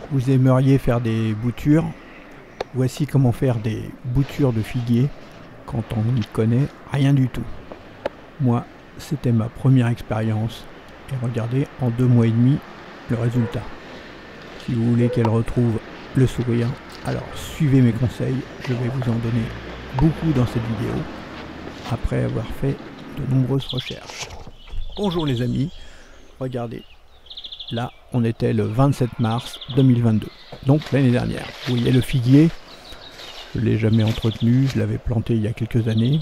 Vous aimeriez faire des boutures? Voici comment faire des boutures de figuier quand on n'y connaît rien du tout. Moi, c'était ma première expérience et regardez en 2 mois et demi le résultat. Si vous voulez qu'elle retrouve le sourire, alors suivez mes conseils, je vais vous en donner beaucoup dans cette vidéo après avoir fait de nombreuses recherches. Bonjour les amis, regardez, là on était le 27 mars 2022, donc l'année dernière. Vous voyez le figuier, je ne l'ai jamais entretenu, je l'avais planté il y a quelques années.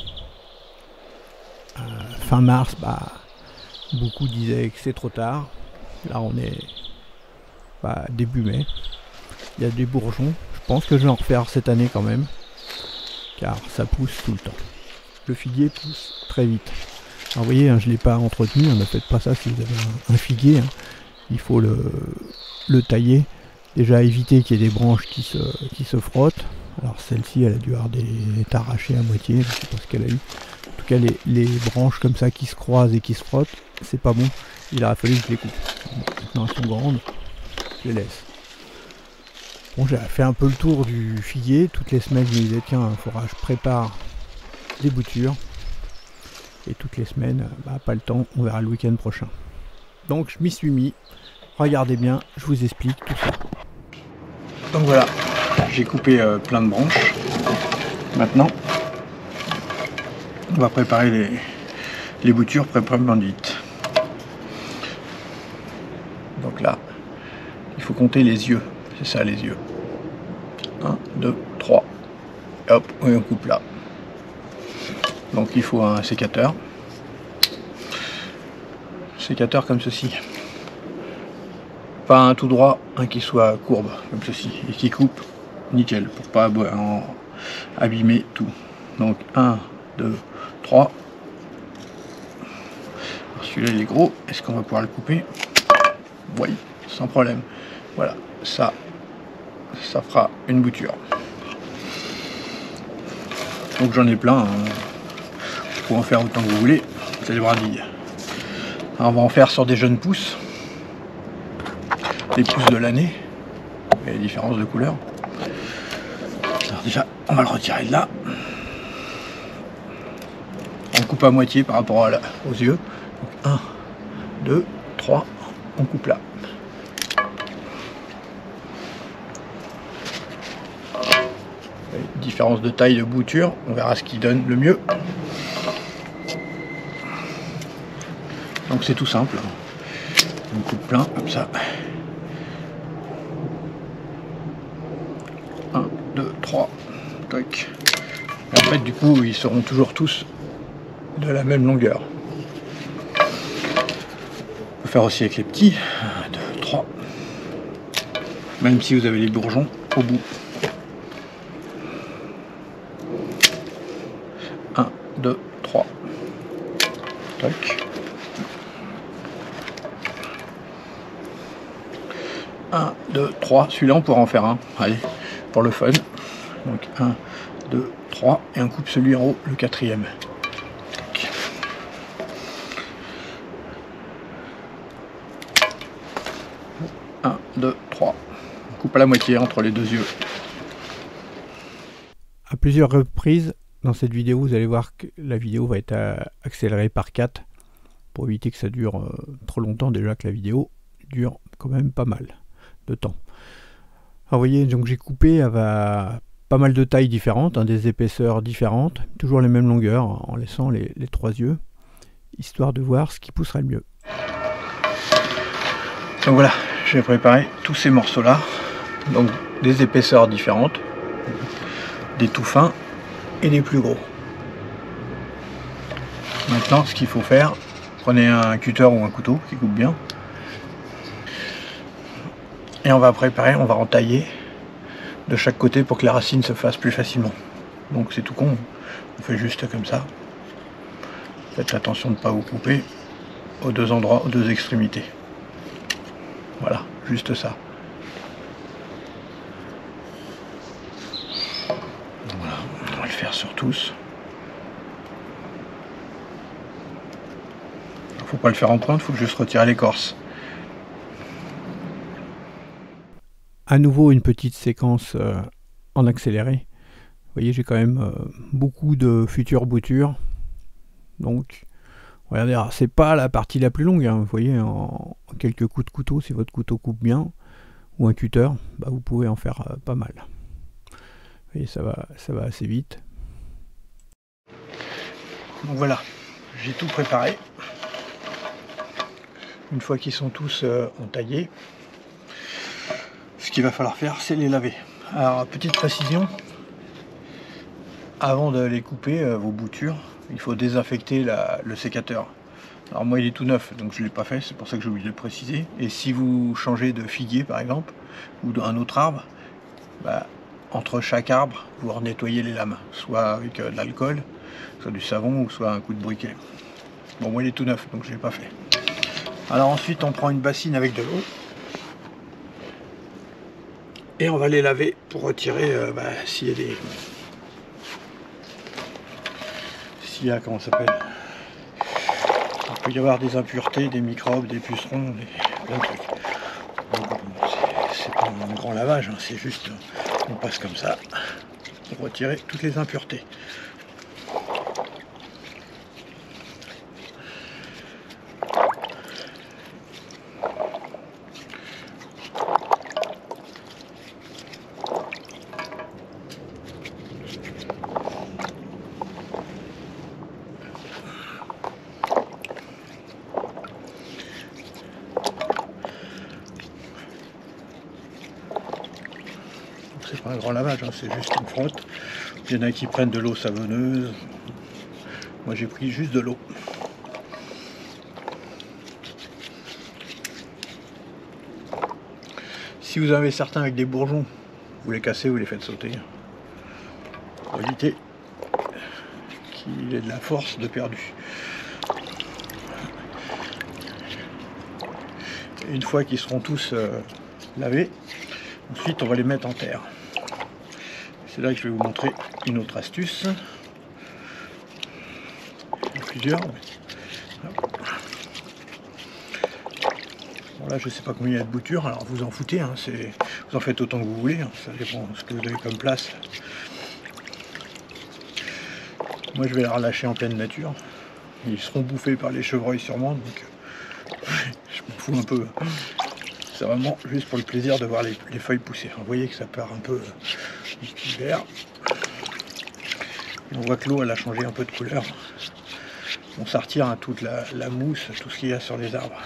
Fin mars, beaucoup disaient que c'est trop tard. Là on est début mai. Il y a des bourgeons. Je pense que je vais en refaire cette année quand même, car ça pousse tout le temps. Le figuier pousse très vite. Alors vous voyez, je ne l'ai pas entretenu, ne faites pas ça si vous avez un figuier. Il faut le tailler. Déjà éviter qu'il y ait des branches qui se frottent. Alors celle-ci, elle a dû avoir est arrachée à moitié, je ne sais pas ce qu'elle a eu. En tout cas, les branches comme ça qui se croisent et qui se frottent, c'est pas bon. Il aurait fallu que je les coupe. Maintenant elles sont grandes, je les laisse. Bon, j'ai fait un peu le tour du figuier. Toutes les semaines, je me disais, tiens, il faudra que je prépare des boutures. Et toutes les semaines, pas le temps, on verra le week-end prochain. Donc, je m'y suis mis. Regardez bien, je vous explique tout ça. Donc voilà, j'ai coupé plein de branches. Maintenant, on va préparer les boutures proprement dites. Donc là, il faut compter les yeux. C'est ça, les yeux. 1, 2, 3. Et hop, et on coupe là. Donc il faut un sécateur. Sécateur comme ceci. Pas un tout droit, un qui soit courbe, comme ceci. Et qui coupe nickel, pour pas abîmer tout. Donc 1, 2, 3. Celui-là il est gros. Est-ce qu'on va pouvoir le couper? Oui, sans problème. Voilà, ça fera une bouture. Donc j'en ai plein, pour en faire autant que vous voulez, c'est les brindilles. Alors on va en faire sur des jeunes pousses, des pousses de l'année, et les différences de couleur. Alors déjà, on va le retirer de là. On coupe à moitié par rapport aux yeux. Donc 1, 2, 3, on coupe là. Différence de taille de bouture, on verra ce qui donne le mieux. Donc c'est tout simple. On coupe plein, comme ça. 1, 2, 3. Tac. Et en fait, du coup, ils seront toujours tous de la même longueur. On peut faire aussi avec les petits. 1, 2, 3. Même si vous avez les bourgeons au bout. 1, 2, 3. Tac. 1, 2, 3. Celui-là, on pourra en faire un. Allez, pour le fun. Donc 1, 2, 3. Et on coupe celui en haut, le quatrième. Tac. Un, 2, 3. On coupe à la moitié entre les deux yeux. À plusieurs reprises, dans cette vidéo, vous allez voir que la vidéo va être accélérée par 4 pour éviter que ça dure trop longtemps. Déjà que la vidéo dure quand même pas mal de temps. Alors vous voyez, donc j'ai coupé pas mal de tailles différentes, des épaisseurs différentes, toujours les mêmes longueurs en laissant les 3 yeux, histoire de voir ce qui pousserait le mieux. Donc voilà, j'ai préparé tous ces morceaux là, donc des épaisseurs différentes, des tout fins et des plus gros. Maintenant, ce qu'il faut faire, prenez un cutter ou un couteau qui coupe bien. Et on va préparer, on va entailler de chaque côté pour que la racine se fasse plus facilement. Donc c'est tout con, on fait juste comme ça. Faites attention de ne pas vous couper aux deux endroits, aux deux extrémités. Voilà, juste ça. Voilà, on va le faire sur tous. Faut pas le faire en pointe, faut juste retirer l'écorce. à nouveau une petite séquence en accéléré. Vous voyez, j'ai quand même beaucoup de futures boutures. Donc, regardez, c'est pas la partie la plus longue. Hein. Vous voyez, en quelques coups de couteau, si votre couteau coupe bien, ou un cutter, bah, vous pouvez en faire pas mal. Vous voyez, ça va assez vite. Donc voilà, j'ai tout préparé. Une fois qu'ils sont tous entaillés, ce qu'il va falloir faire, c'est les laver. Alors, petite précision, avant de les couper, vos boutures, il faut désinfecter le sécateur. Alors moi, il est tout neuf, donc je ne l'ai pas fait, c'est pour ça que j'ai oublié de le préciser. Et si vous changez de figuier, par exemple, ou d'un autre arbre, bah, entre chaque arbre, vous nettoyez les lames, soit avec de l'alcool, soit du savon, ou soit un coup de briquet. Bon, moi, il est tout neuf, donc je ne l'ai pas fait. Alors ensuite, on prend une bassine avec de l'eau. Et on va les laver pour retirer s'il y a des... S'il y a, comment ça s'appelle, il peut y avoir des impuretés, des microbes, des pucerons, plein de trucs. C'est pas un grand lavage, hein, c'est juste, on passe comme ça pour retirer toutes les impuretés. C'est pas un grand lavage, hein, c'est juste une frotte. Il y en a qui prennent de l'eau savonneuse. Moi j'ai pris juste de l'eau. Si vous avez certains avec des bourgeons, vous les cassez, vous les faites sauter. Pour éviter qu'il ait de la force de perdu. Et une fois qu'ils seront tous lavés, ensuite on va les mettre en terre. C'est là que je vais vous montrer une autre astuce. Il y en a plusieurs. Bon, là je sais pas combien il y a de boutures, alors vous en foutez, hein, vous en faites autant que vous voulez, hein, ça dépend de ce que vous avez comme place. Moi je vais les relâcher en pleine nature. Ils seront bouffés par les chevreuils sûrement, donc je m'en fous un peu. C'est vraiment juste pour le plaisir de voir les feuilles pousser. Vous voyez que ça part un peu du vert. On voit que l'eau elle a changé un peu de couleur. On sortira hein, toute la mousse, tout ce qu'il y a sur les arbres.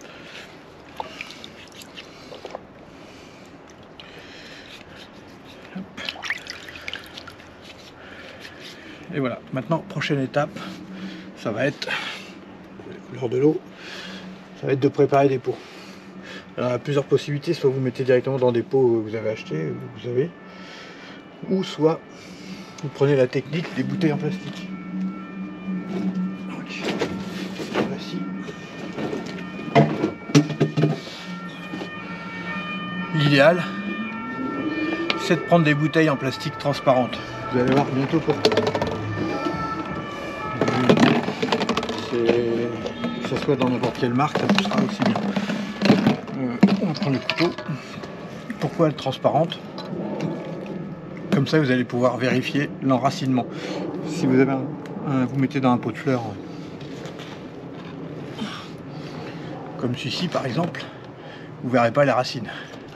Hop. Et voilà, maintenant prochaine étape, ça va être, la couleur de l'eau, ça va être de préparer des pots. Alors, il y a plusieurs possibilités, soit vous mettez directement dans des pots que vous avez achetés, ou soit vous prenez la technique des bouteilles en plastique. Donc, voici. L'idéal, c'est de prendre des bouteilles en plastique transparentes. Vous allez voir bientôt pourquoi. Que ce soit dans n'importe quelle marque, ça poussera aussi bien. On prend le couteau. Pourquoi elle est transparente? Comme ça, vous allez pouvoir vérifier l'enracinement. Si vous avez vous mettez dans un pot de fleurs, comme celui-ci par exemple, vous verrez pas les racines.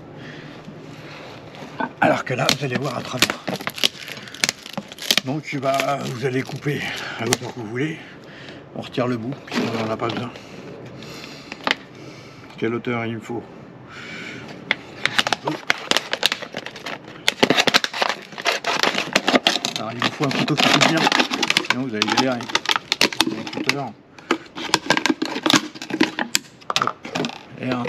Alors que là, vous allez voir à travers. Donc, vous allez couper à l'auteur que vous voulez. On retire le bout, puisqu'on n'en a pas besoin. Quelle hauteur il me faut? Alors il vous faut un couteau qui coupe bien, sinon vous allez galérer avec un cutter. Hop. Et un.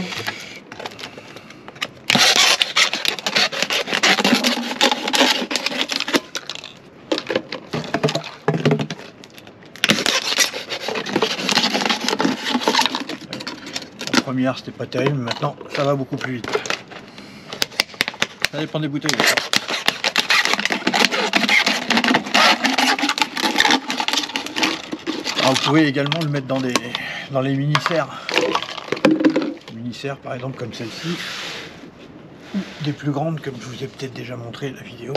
La première c'était pas terrible, maintenant ça va beaucoup plus vite. Ça dépend des bouteilles. Alors, vous pouvez également le mettre dans les mini-serres. Mini-serres par exemple comme celle-ci. des plus grandes, comme je vous ai peut-être déjà montré la vidéo.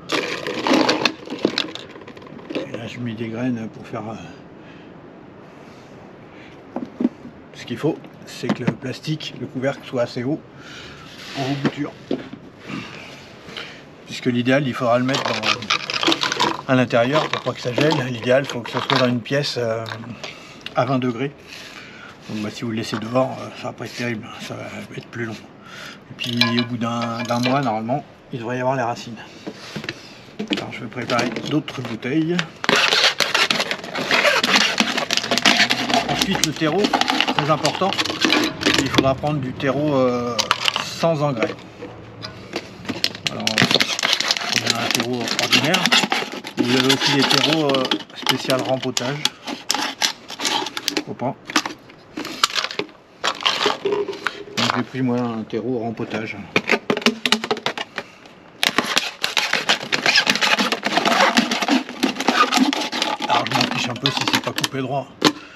Et là je mets des graines pour faire ce qu'il faut, c'est que le plastique, le couvercle soit assez haut pour vos boutures. Puisque l'idéal, il faudra le mettre à l'intérieur pour pas que ça gèle. L'idéal, il faut que ça soit dans une pièce à 20 degrés. Donc bah, si vous le laissez dehors, ça va pas être terrible, ça va être plus long. Et puis au bout d'un mois, normalement, il devrait y avoir les racines. Alors je vais préparer d'autres bouteilles. Ensuite le terreau, très important, il faudra prendre du terreau sans engrais. Alors on a un terreau ordinaire, vous avez aussi des terreaux spécial rempotage. Donc j'ai pris moi un terreau rempotage. Alors je m'en fiche un peu si c'est pas coupé droit.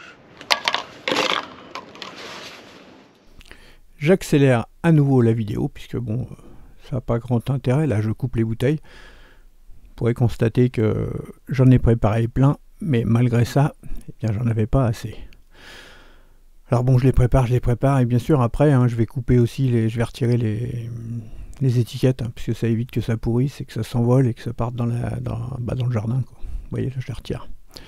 J'accélère à nouveau la vidéo puisque bon, ça n'a pas grand intérêt. Là je coupe les bouteilles. Vous pourrez constater que j'en ai préparé plein, mais malgré ça, eh bien j'en avais pas assez. Alors bon, je les prépare et bien sûr après hein, je vais couper aussi, je vais retirer les étiquettes hein, puisque ça évite que ça pourrisse et que ça s'envole et que ça parte dans le jardin, quoi. Vous voyez, là je les retire.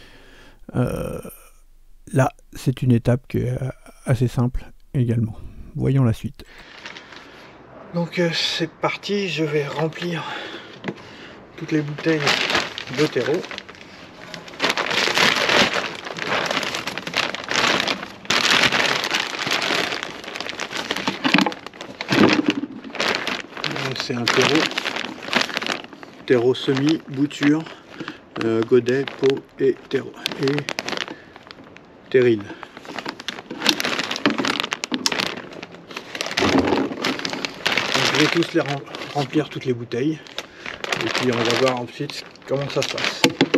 Là c'est une étape qui est assez simple également. Voyons la suite. Donc c'est parti, je vais remplir toutes les bouteilles de terreau. C'est un terreau semi, bouture, godet, pot et terrine. Je vais tous les remplir toutes les bouteilles et puis on va voir ensuite comment ça se passe.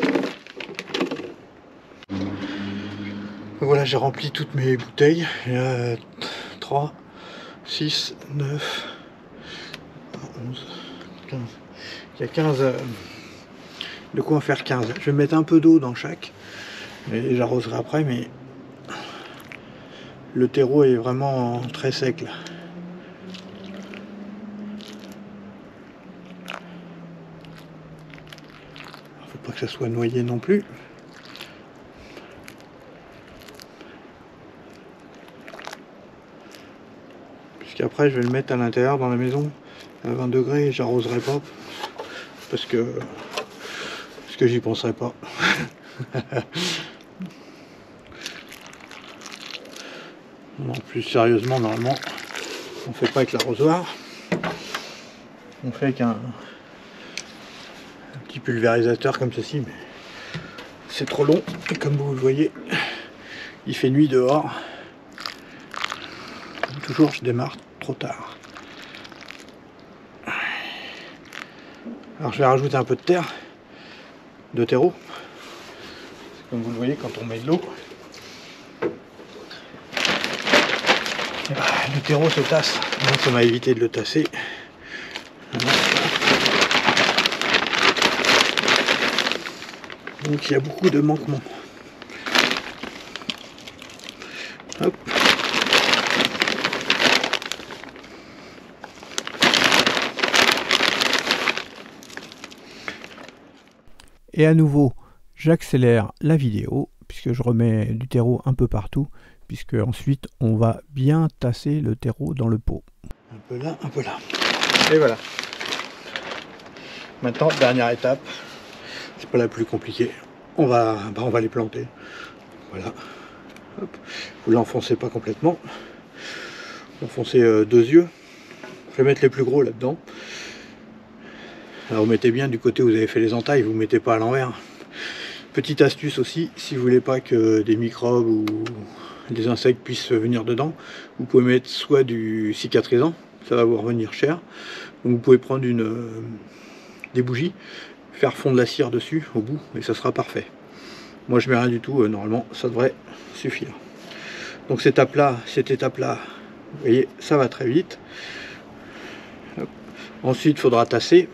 Voilà, j'ai rempli toutes mes bouteilles. Il y a 3, 6, 9, 11, 15. Il y a 15. De quoi en faire 15. Je vais mettre un peu d'eau dans chaque et j'arroserai après, mais le terreau est vraiment très sec là. Faut pas que ça soit noyé non plus. Puisqu'après je vais le mettre à l'intérieur dans la maison à 20 degrés et j'arroserai pas parce que j'y penserai pas. Non, plus sérieusement, normalement on fait pas avec l'arrosoir, on fait avec un petit pulvérisateur comme ceci, mais c'est trop long et comme vous le voyez il fait nuit dehors. Comme toujours je démarre trop tard. Alors je vais rajouter un peu de terre, de terreau. Comme vous le voyez, quand on met de l'eau, le terreau se tasse. Donc ça m'a évité de le tasser. Donc il y a beaucoup de manquements. Hop. Et à nouveau, j'accélère la vidéo puisque je remets du terreau un peu partout, puisque ensuite on va bien tasser le terreau dans le pot. Un peu là, un peu là. Et voilà. Maintenant, dernière étape, c'est pas la plus compliquée. On va les planter. Voilà. Hop. Vous l'enfoncez pas complètement. Vous enfoncez 2 yeux. Je vais mettre les plus gros là-dedans. Alors vous mettez bien du côté où vous avez fait les entailles, vous ne mettez pas à l'envers. Petite astuce aussi, si vous voulez pas que des microbes ou des insectes puissent venir dedans, vous pouvez mettre soit du cicatrisant, ça va vous revenir cher. Donc vous pouvez prendre des bougies, faire fondre la cire dessus au bout et ça sera parfait. Moi je mets rien du tout, normalement ça devrait suffire. Donc cette étape là, vous voyez, ça va très vite. Hop. Ensuite, il faudra tasser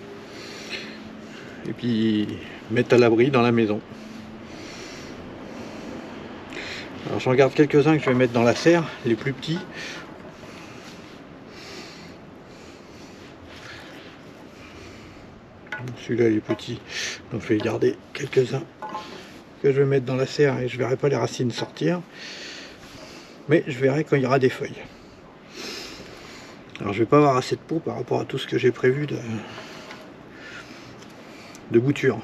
et puis mettre à l'abri dans la maison. Alors j'en garde quelques-uns que je vais mettre dans la serre, les plus petits. Celui-là il est petit, donc je vais garder quelques-uns que je vais mettre dans la serre et je verrai pas les racines sortir. Mais je verrai quand il y aura des feuilles. Alors je vais pas avoir assez de peau par rapport à tout ce que j'ai prévu de bouture.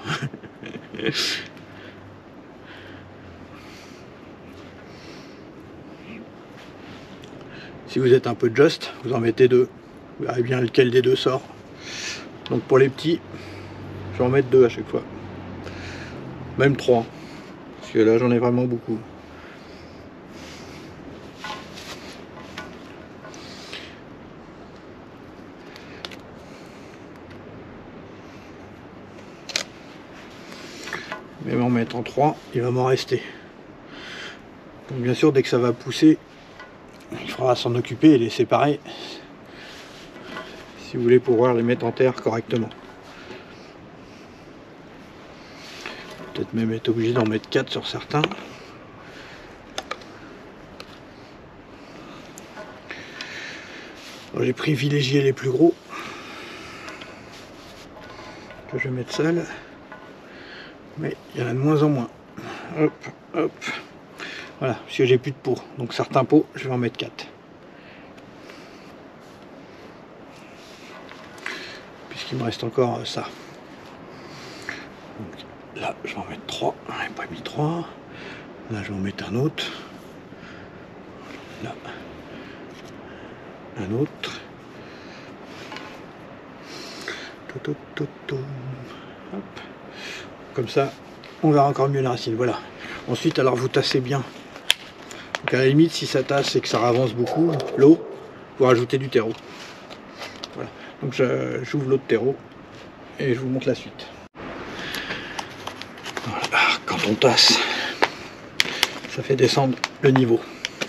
Si vous êtes un peu just, vous en mettez deux. Vous verrez bien lequel des deux sort. Donc pour les petits, je vais en mettre deux à chaque fois. Même trois. Parce que là j'en ai vraiment beaucoup. Même en mettant 3, il va m'en rester. Donc bien sûr, dès que ça va pousser, il faudra s'en occuper et les séparer si vous voulez pouvoir les mettre en terre correctement. Peut-être même être obligé d'en mettre 4 sur certains. J'ai privilégié les plus gros que je vais mettre seuls. Mais il y en a de moins en moins. Hop, hop. Voilà, parce que j'ai plus de pots. Donc certains pots, je vais en mettre 4. Puisqu'il me reste encore ça. Donc, là, je vais en mettre 3. Je n'ai pas mis 3. Là, je vais en mettre un autre. Là, un autre. Hop. Comme ça, on verra encore mieux les racines. Voilà. Ensuite, alors vous tassez bien. Donc à la limite, si ça tasse et que ça avance beaucoup, l'eau, vous rajoutez du terreau. Voilà. Donc j'ouvre l'eau de terreau et je vous montre la suite. Voilà. Quand on tasse, ça fait descendre le niveau.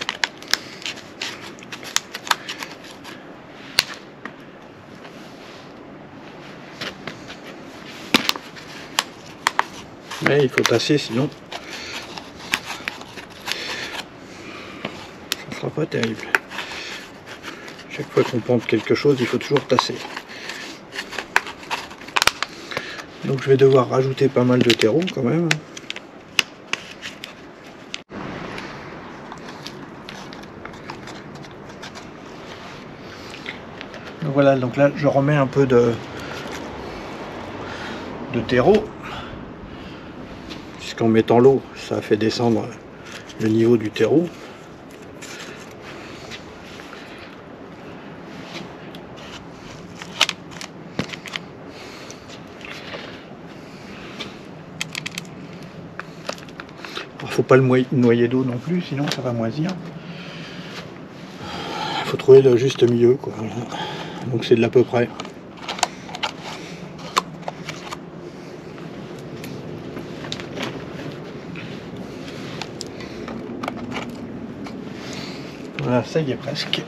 Mais il faut tasser, sinon ça sera pas terrible. Chaque fois qu'on plante quelque chose, il faut toujours tasser. Donc je vais devoir rajouter pas mal de terreau quand même. Donc voilà, donc là je remets un peu de terreau. Puisqu'en mettant l'eau, ça fait descendre le niveau du terreau. Alors, faut pas le noyer d'eau non plus, sinon ça va moisir. Il faut trouver le juste milieu, quoi. Donc c'est de l'à peu près. Voilà, ça y est presque.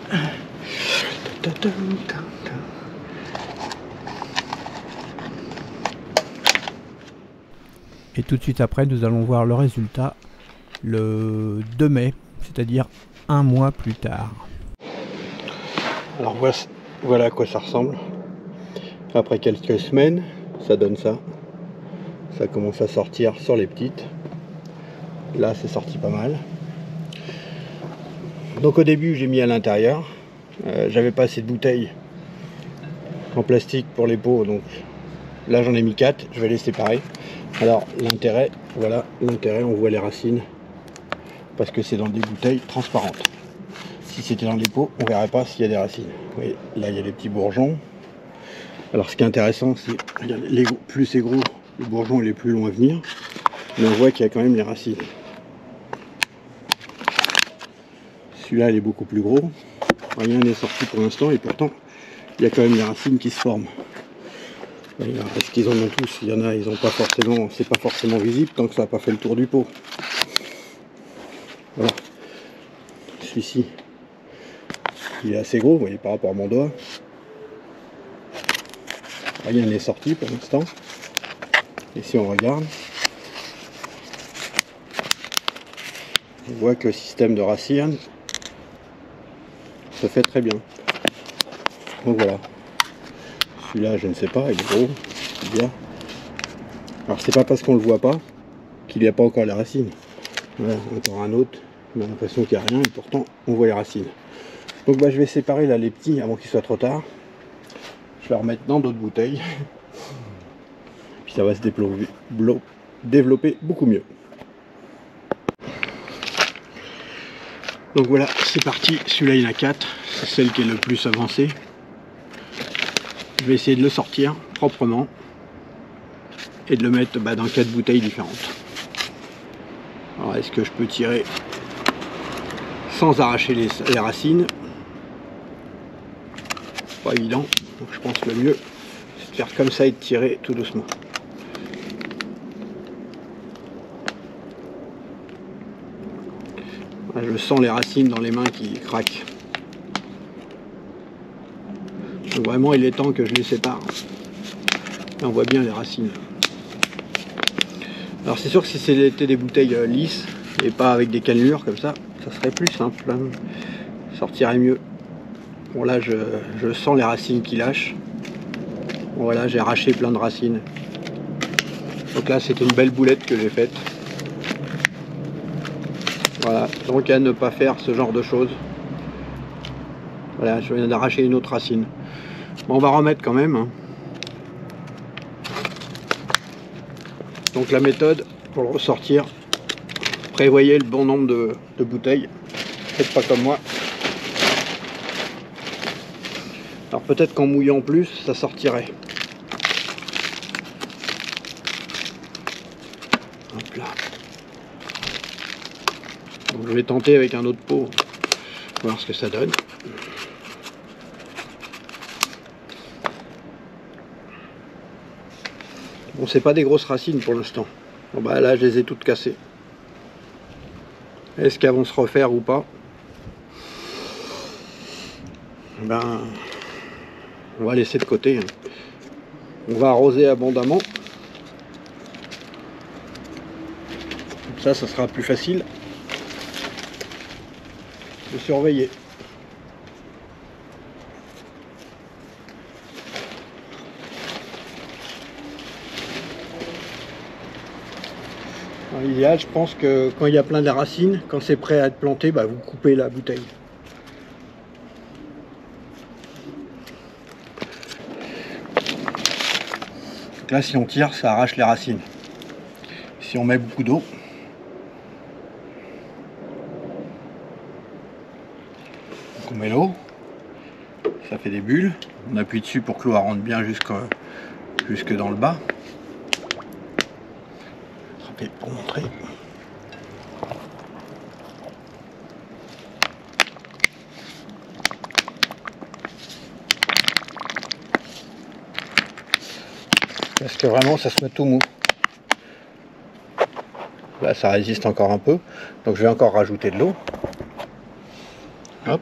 Et tout de suite après, nous allons voir le résultat le 2 mai, c'est-à-dire un mois plus tard. Alors voilà à quoi ça ressemble. Après quelques semaines, ça donne ça. Ça commence à sortir sur les petites. Là, c'est sorti pas mal. Donc au début, j'ai mis à l'intérieur. J'avais pas assez de bouteilles en plastique pour les pots, donc là j'en ai mis 4. Je vais les séparer. Alors l'intérêt, voilà, l'intérêt, on voit les racines parce que c'est dans des bouteilles transparentes. Si c'était dans les pots, on verrait pas s'il y a des racines. Vous voyez, là il y a les petits bourgeons. Alors ce qui est intéressant, c'est plus c'est gros, le bourgeon il est plus long à venir, mais on voit qu'il y a quand même les racines. Celui-là il est beaucoup plus gros, rien n'est sorti pour l'instant et pourtant il y a quand même les racines qui se forment. Est-ce qu'ils en ont tous? Il y en a, ils ont pas forcément, c'est pas forcément visible tant que ça n'a pas fait le tour du pot. Voilà. Celui-ci, il est assez gros, vous voyez, par rapport à mon doigt. Rien n'est sorti pour l'instant. Et si on regarde, on voit que le système de racines se fait très bien. Donc voilà. Celui-là, je ne sais pas, il est gros, c'est bien. Alors c'est pas parce qu'on le voit pas qu'il n'y a pas encore les racines. Voilà, encore un autre, on a l'impression qu'il n'y a rien et pourtant on voit les racines. Donc bah, je vais séparer là les petits avant qu'il soit trop tard. Je vais les remettre dans d'autres bouteilles. Puis ça va se développer beaucoup mieux. Donc voilà, c'est parti. Celui-là il y en a 4. C'est celle qui est le plus avancée. Je vais essayer de le sortir proprement et de le mettre dans 4 bouteilles différentes. Alors est-ce que je peux tirer sans arracher les racines? Pas évident, donc je pense que le mieux c'est de faire comme ça et de tirer tout doucement. Là, je sens les racines dans les mains qui craquent. Donc vraiment il est temps que je les sépare. Là, on voit bien les racines. Alors c'est sûr que si c'était des bouteilles lisses et pas avec des cannelures comme ça, ça serait plus simple, hein. Ça sortirait mieux. Bon là je sens les racines qui lâchent. Bon, voilà, j'ai arraché plein de racines. Donc là c'est une belle boulette que j'ai faite. Voilà, donc à ne pas faire ce genre de choses. Voilà, je viens d'arracher une autre racine. Bon, on va remettre quand même, hein. Donc la méthode pour le ressortir, prévoyez le bon nombre de bouteilles. Faites pas comme moi. Alors peut-être qu'en mouillant plus, ça sortirait. Hop là. Donc je vais tenter avec un autre pot, voir ce que ça donne. Bon, c'est pas des grosses racines pour l'instant. Bon bah là, je les ai toutes cassées. Est-ce qu'elles vont se refaire ou pas? Ben, on va laisser de côté. On va arroser abondamment. Comme ça sera plus facile de surveiller. L'idéal, je pense que quand il y a plein de racines, quand c'est prêt à être planté, bah, vous coupez la bouteille. Donc là, si on tire, ça arrache les racines. Si on met beaucoup d'eau, on met l'eau, ça fait des bulles. On appuie dessus pour que l'eau rentre bien jusque dans le bas. Pour montrer. Parce que vraiment ça soit tout mou. Là ça résiste encore un peu, donc je vais encore rajouter de l'eau. Hop.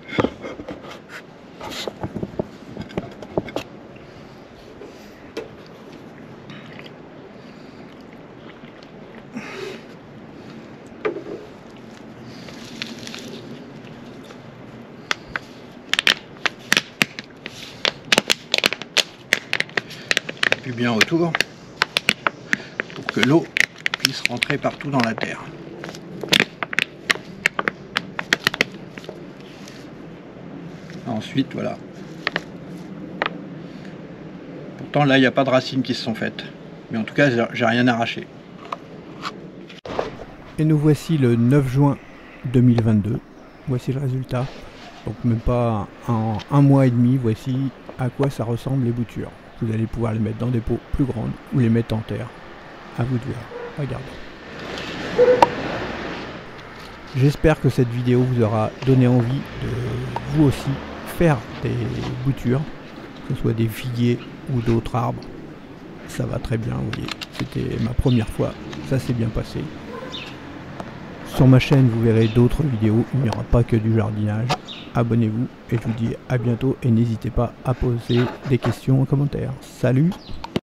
Bien autour pour que l'eau puisse rentrer partout dans la terre. Ensuite, voilà. Pourtant là il n'y a pas de racines qui se sont faites, mais en tout cas j'ai rien arraché. Et nous voici le 9 juin 2022. Voici le résultat. Donc même pas en un mois et demi, voici à quoi ça ressemble les boutures. Vous allez pouvoir les mettre dans des pots plus grandes ou les mettre en terre. À vous de voir. Regardez. J'espère que cette vidéo vous aura donné envie de vous aussi faire des boutures, que ce soit des figuiers ou d'autres arbres. Ça va très bien, vous voyez. C'était ma première fois, ça s'est bien passé. Sur ma chaîne, vous verrez d'autres vidéos, il n'y aura pas que du jardinage. abonnez-vous et je vous dis à bientôt et n'hésitez pas à poser des questions en commentaire. Salut!